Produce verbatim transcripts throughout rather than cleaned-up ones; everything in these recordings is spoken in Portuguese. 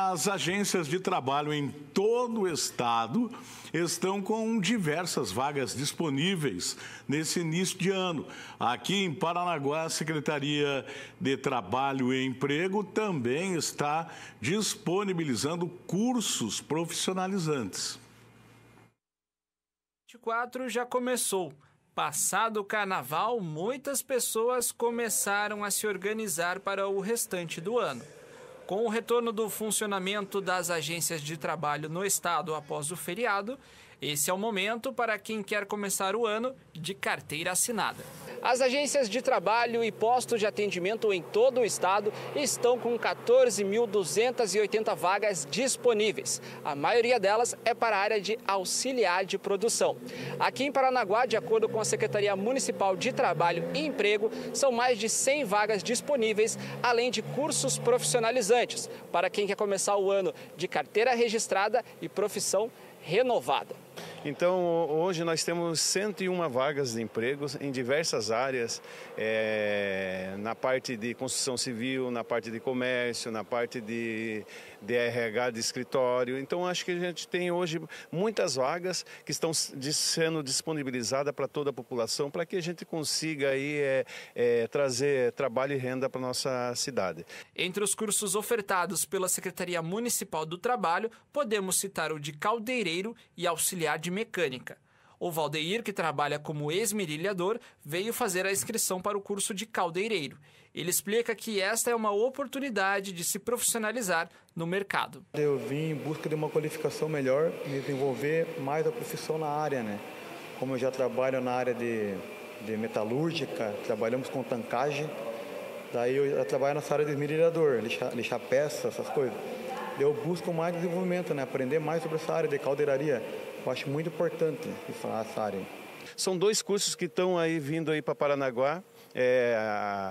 As agências de trabalho em todo o estado estão com diversas vagas disponíveis nesse início de ano. Aqui em Paranaguá, a Secretaria de Trabalho e Emprego também está disponibilizando cursos profissionalizantes. vinte e quatro já começou. Passado o carnaval, muitas pessoas começaram a se organizar para o restante do ano. Com o retorno do funcionamento das agências de trabalho no estado após o feriado, esse é o momento para quem quer começar o ano de carteira assinada. As agências de trabalho e postos de atendimento em todo o estado estão com quatorze mil duzentas e oitenta vagas disponíveis. A maioria delas é para a área de auxiliar de produção. Aqui em Paranaguá, de acordo com a Secretaria Municipal de Trabalho e Emprego, são mais de cem vagas disponíveis, além de cursos profissionalizantes, para quem quer começar o ano de carteira registrada e profissão renovada. Então, hoje nós temos cento e uma vagas de empregos em diversas áreas, é, na parte de construção civil, na parte de comércio, na parte de, de R H de escritório. Então, acho que a gente tem hoje muitas vagas que estão sendo disponibilizadas para toda a população, para que a gente consiga aí, é, é, trazer trabalho e renda para a nossa cidade. Entre os cursos ofertados pela Secretaria Municipal do Trabalho, podemos citar o de caldeireiro e auxiliar de mecânica. O Valdeir, que trabalha como esmerilhador, veio fazer a inscrição para o curso de caldeireiro. Ele explica que esta é uma oportunidade de se profissionalizar no mercado. Eu vim em busca de uma qualificação melhor e desenvolver mais a profissão na área, né? Como eu já trabalho na área de, de metalúrgica, trabalhamos com tancagem, daí eu já trabalho nessa área de esmerilhador, lixar, lixar peças, essas coisas. Eu busco mais desenvolvimento, né? Aprender mais sobre essa área de caldeiraria. Eu acho muito importante essa área. São dois cursos que estão aí vindo aí para Paranaguá. É, a,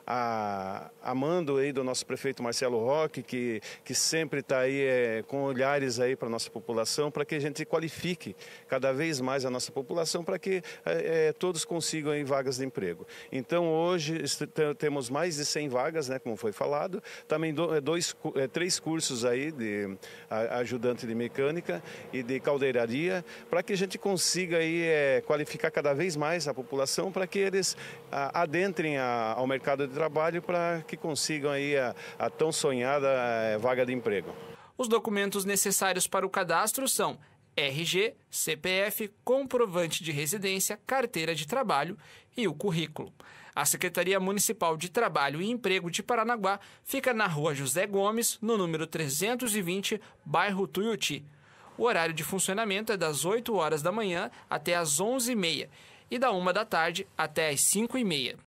a, a mando aí do nosso prefeito Marcelo Roque, que, que sempre está aí é, com olhares aí para a nossa população, para que a gente qualifique cada vez mais a nossa população, para que é, todos consigam aí vagas de emprego. Então, hoje temos mais de cem vagas, né, como foi falado, também dois, três cursos aí de ajudante de mecânica e de caldeiraria, para que a gente consiga aí é, qualificar cada vez mais a população, para que eles a, adentrem a, ao mercado de trabalho, para que consigam aí a, a tão sonhada a, vaga de emprego. Os documentos necessários para o cadastro são R G, C P F, comprovante de residência, carteira de trabalho e o currículo. A Secretaria Municipal de Trabalho e Emprego de Paranaguá fica na Rua José Gomes, no número trezentos e vinte, bairro Tuiuti. O horário de funcionamento é das oito horas da manhã até as onze e meia e da uma da tarde até as cinco e meia.